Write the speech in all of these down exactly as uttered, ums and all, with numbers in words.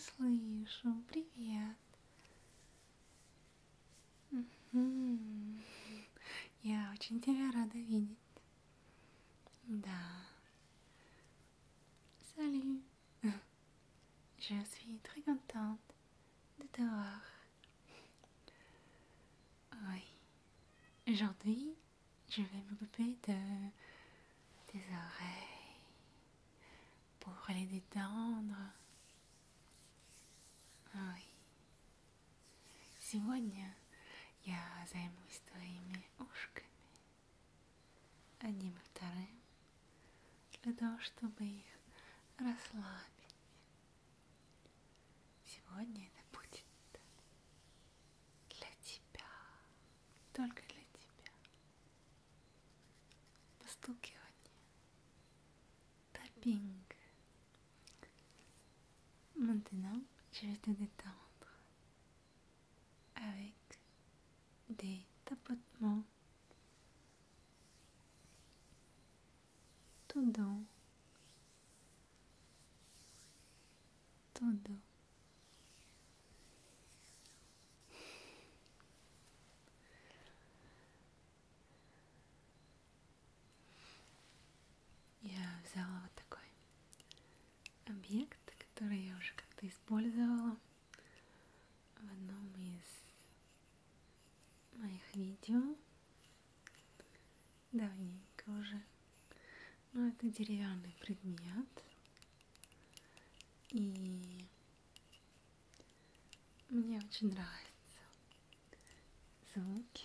слышу. Привет. Мгм. Я очень тебя рада видеть. Да. Salut. Je suis très contente de te voir. Oui. Aujourd'hui, je vais m'occuper de tes oreilles pour les détendre. Oui. Сегодня я займусь твоими ушками, одним и вторым, для того, чтобы их расслабить. Сегодня это будет для тебя, только для тебя. Постукивание, tapping. Maintenant, je vais te détendre avec des tapotements tout doux, tout doux. Я взяла вот такой объект, который я уже как-то использовала в одном из моих видео, давненько уже. Но это деревянный предмет, и мне очень нравятся звуки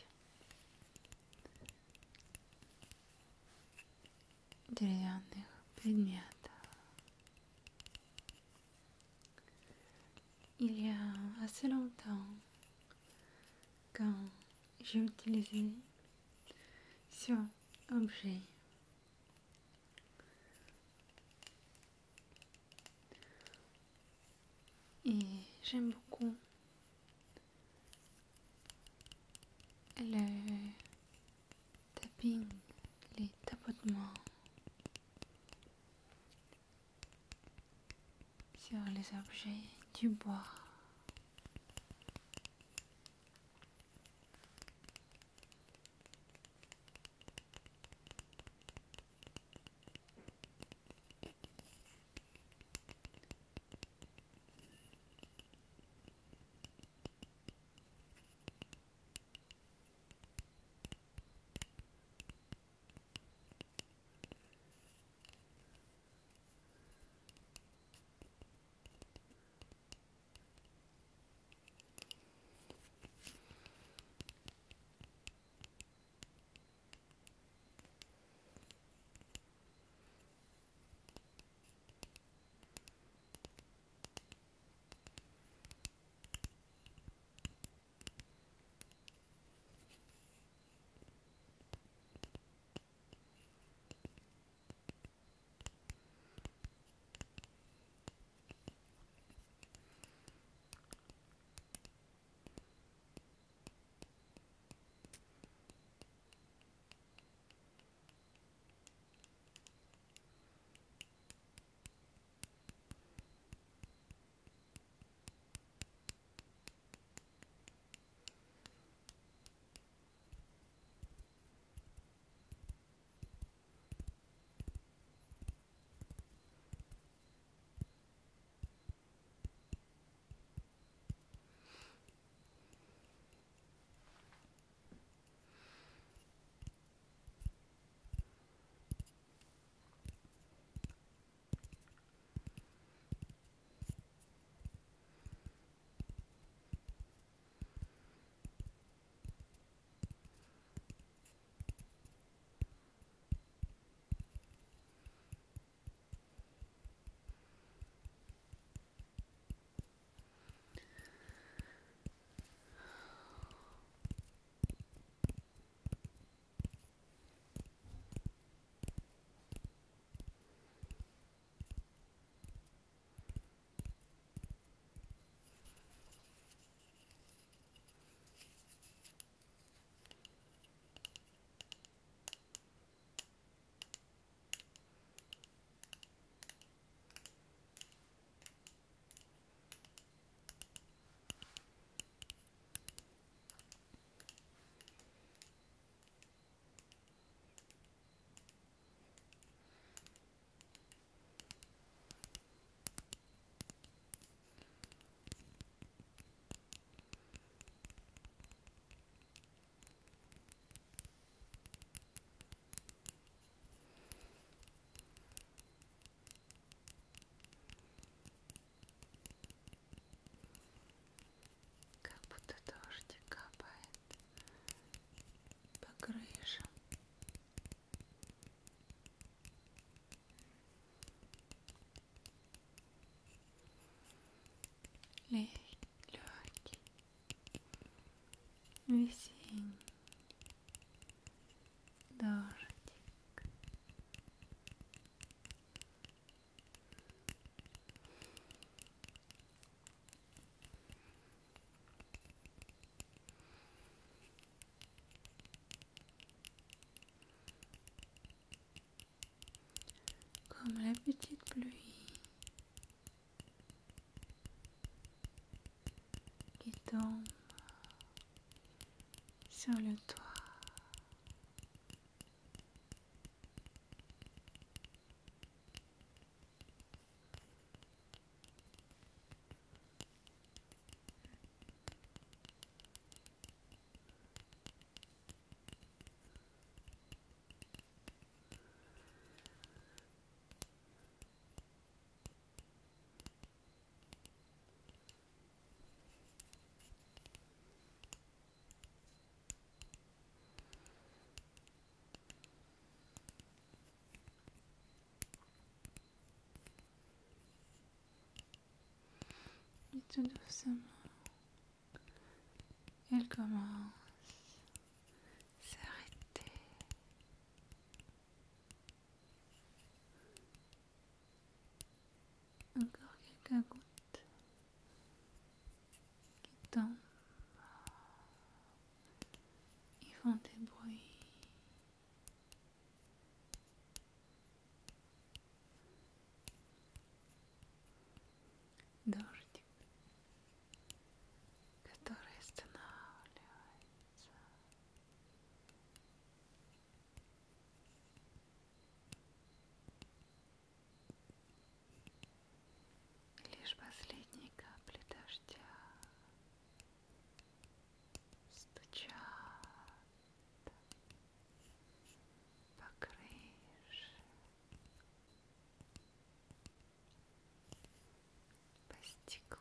деревянных предметов. Il y a assez longtemps, quand j'ai utilisé ce objet, et j'aime beaucoup le tapping, les tapotements sur les objets du bois. весенний дождик. Comme la petite pluie qui tombe sur le toit. Et tout doucement, elle commence à s'arrêter. Encore quelques gouttes qui tombent. Ils font des bruits. Дождик, который останавливается. Лишь последние капли дождя стучат по крыше, по стеклу.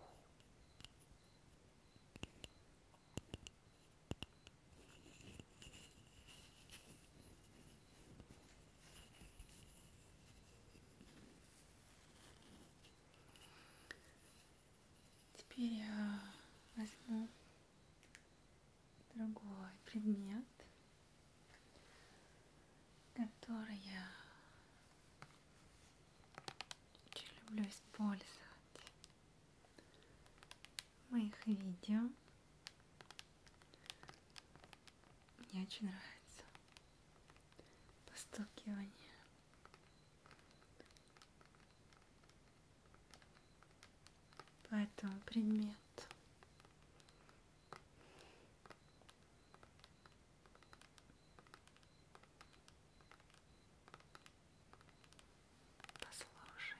Теперь я возьму другой предмет, который я очень люблю использовать в моих видео. Мне очень нравится постукивание. По этому предмету. Послушай.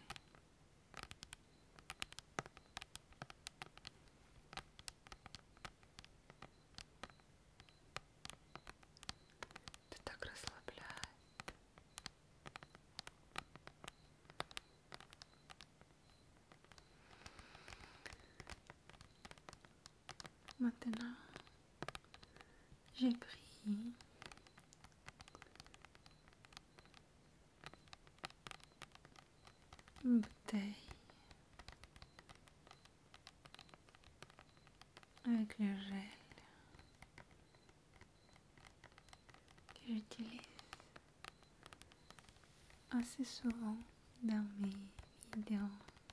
Это так расслабляет. Maintenant, j'ai pris une bouteille avec le gel que j'utilise assez souvent dans mes vidéos.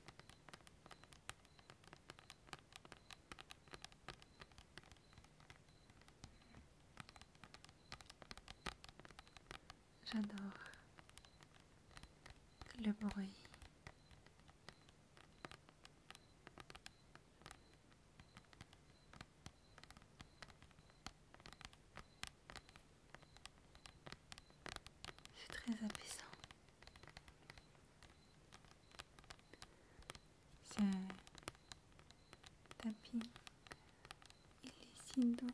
J'adore le bruit. C'est très apaisant. C'est un tapping. Il est si doux.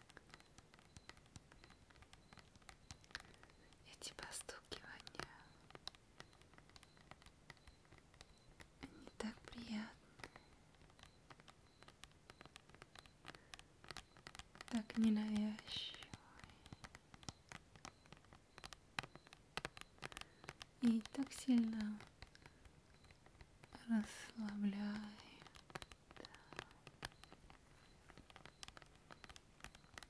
Эти постукивания, они так приятны, так ненавязчивы и так сильно расслабляют.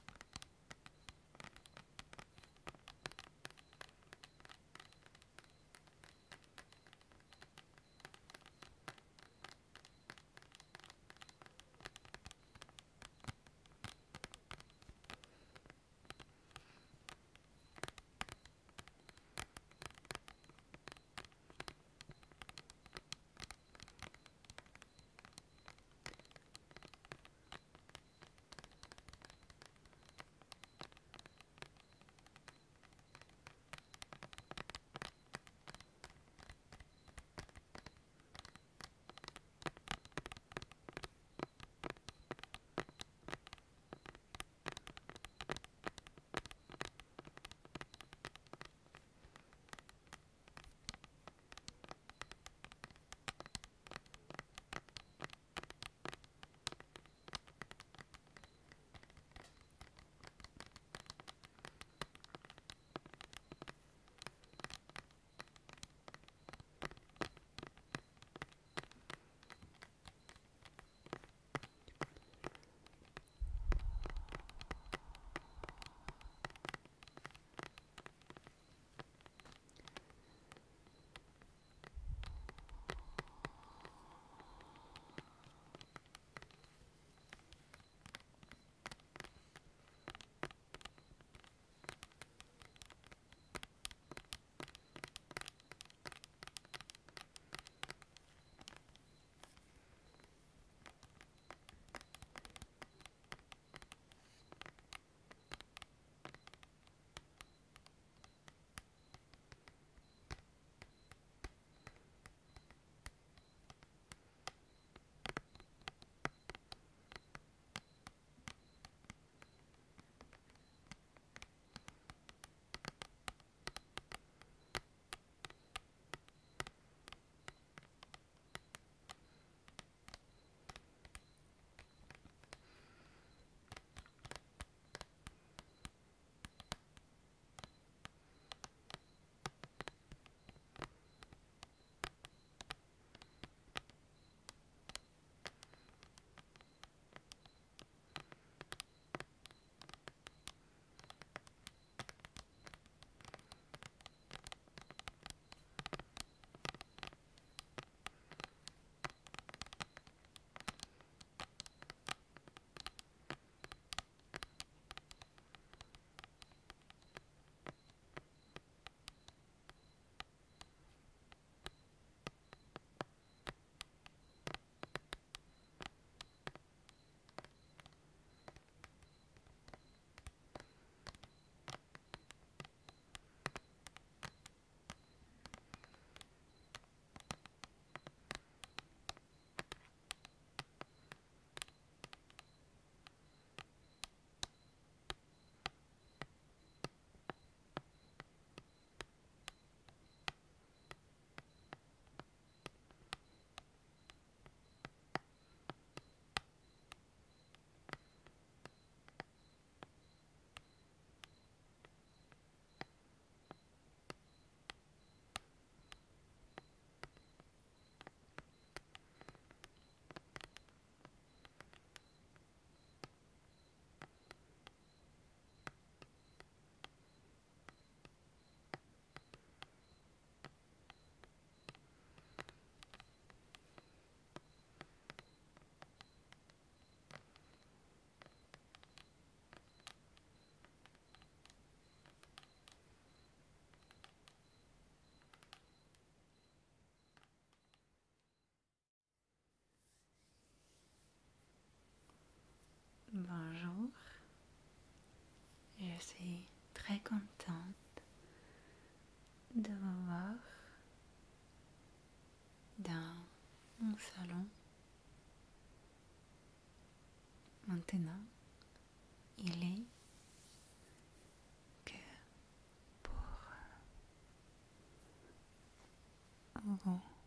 je suis très contente de vous voir dans mon salon. Maintenant, il est que pour vous